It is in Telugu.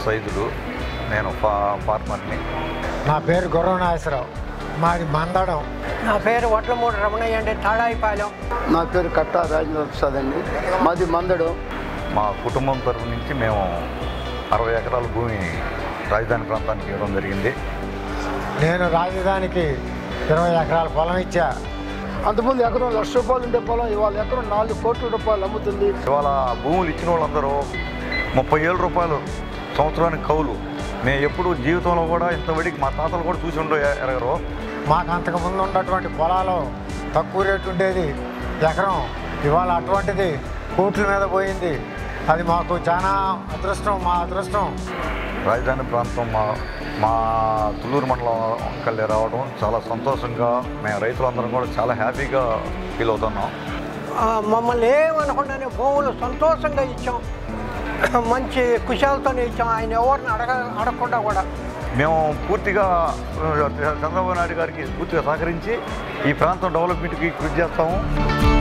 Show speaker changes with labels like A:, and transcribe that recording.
A: సైదులు. నేను ఫార్మర్ని.
B: నా పేరు గుర్రం నాగేశ్వరరావు, మాది మందడం.
C: నా పేరు వడ్లమూడి రమణయ్య అండి, తాడాయిపాలెం.
D: నా పేరు కట్టా రాజేంద్ర ప్రసాద్ అండి, మాది మందడం.
A: మా కుటుంబం తరఫు నుంచి మేము 60 ఎకరాల భూమి రాజధాని ప్రాంతానికి ఇవ్వడం జరిగింది.
B: నేను రాజధానికి 20 ఎకరాల పొలం ఇచ్చా.
D: అంతకుముందు ఎకరం ₹1,00,000 ఉండే పొలం ఇవాళ ఎకరం ₹4 కోట్ల అమ్ముతుంది.
A: ఇవాళ భూములు ఇచ్చిన వాళ్ళందరూ ₹30,000 సంవత్సరానికి కౌలు. మేము ఎప్పుడు జీవితంలో కూడా ఇంతవరకు మా తాతలు కూడా చూసి ఎరగరు.
B: మాకు అంతకుముందు ఉన్నటువంటి పొలాలు తక్కువ రేటు ఉండేది ఎకరం, ఇవాళ అటువంటిది కోట్ల మీద పోయింది. అది మాకు చాలా అదృష్టం, మా అదృష్టం.
A: రాజధాని ప్రాంతం మా తుళ్ళూరు మండలం కల్లి రావడం చాలా సంతోషంగా, మేము రైతులందరం కూడా చాలా హ్యాపీగా ఫీల్ అవుతున్నాం.
C: మమ్మల్ని ఏమనకుండానే భూములు సంతోషంగా ఇచ్చాం, మంచి కుశాలతోనే ఇచ్చాం. ఆయన ఎవరిని అడగకుండా కూడా
A: మేము పూర్తిగా చంద్రబాబు నాయుడు గారికి పూర్తిగా సహకరించి ఈ ప్రాంతం డెవలప్మెంట్కి కృషి చేస్తాము.